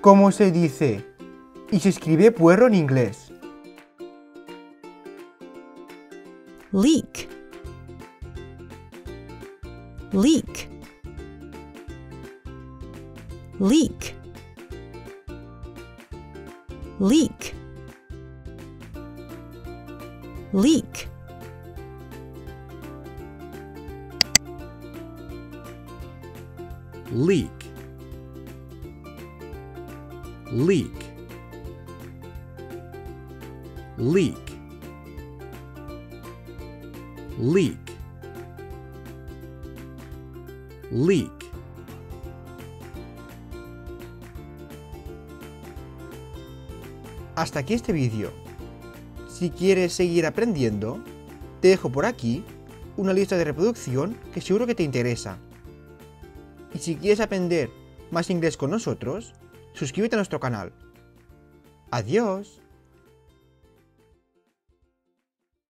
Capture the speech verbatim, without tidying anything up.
¿Cómo se dice? Y se escribe puerro en inglés. Leak. Leak. Leak. Leak. Leak. Leak. Leak. Leak. Leak. Leak. Hasta aquí este vídeo. Si quieres seguir aprendiendo, te dejo por aquí una lista de reproducción que seguro que te interesa. Y si quieres aprender más inglés con nosotros, suscríbete a nuestro canal. ¡Adiós!